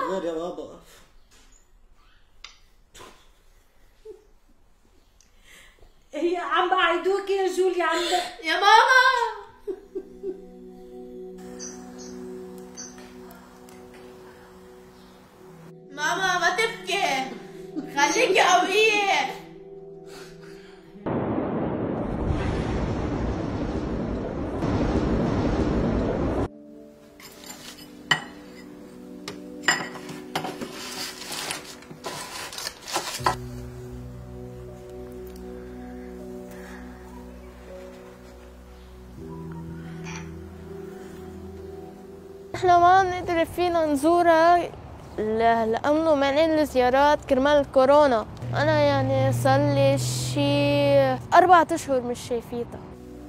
غير يا بابا. هي عم بعيدوك يا جوليا عندك يا ماما. ماما ما تبكي، خليكي قوية. احنا ما بنقدر فينا نزورها لأنه مانعين الزيارات كرمال الكورونا. أنا يعني صار لي شي 4 أشهر مش شايفيتها.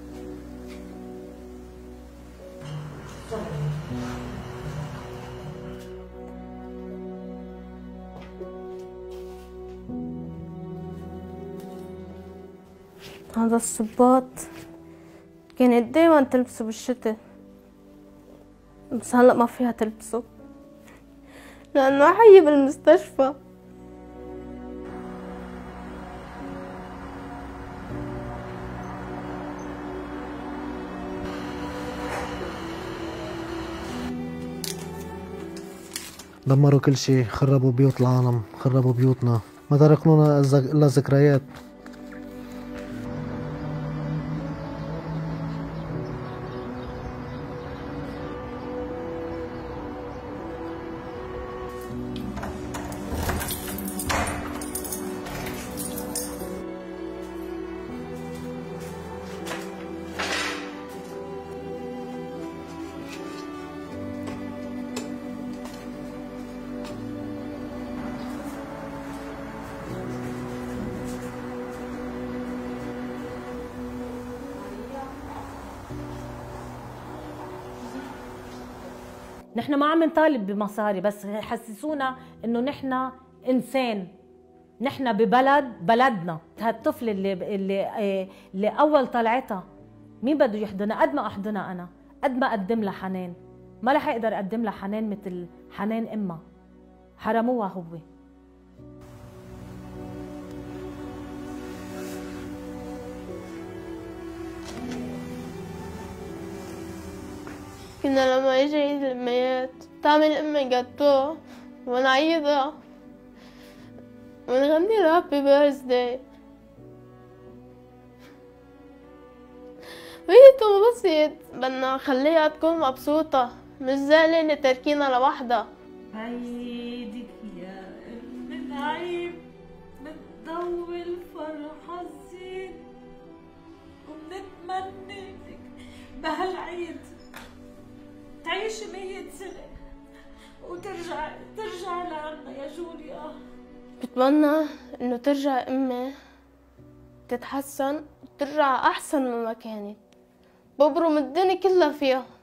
هذا الصباط كانت دايما تلبسه بالشتاء، بس هلأ ما فيها تلبسه لأنه حي بالمستشفى. دمروا كل شيء، خربوا بيوت العالم، خربوا بيوتنا، ما تركوا لنا إلا ذكريات. نحن ما عم نطالب بمصاري، بس يحسسونا انه نحن انسان، نحن بلدنا. هالطفل اللي اول طلعتها مين بده يحضنها؟ قد ما احضنها انا، قد ما اقدم لها حنان، ما رح اقدر اقدم لها حنان مثل حنان امها. حرموها هو. كنا لما يجي عيد الأميات تعمل أمي جاتو ونعيدها ونغني لها هابي بيرثداي. وهي تنبسط، بدنا نخليها تكون مبسوطة، مش زعلانة تركينا لوحدها. عيدك يا ام العيد، بتضوي الفرحة تزيد، وبنتمنى لك بهالعيد تعيشي 100 سنة وترجع لعنا يا جوليا. بتمنى انه ترجع امي تتحسن وترجع احسن مما كانت، ببرم الدنيا كلها فيها.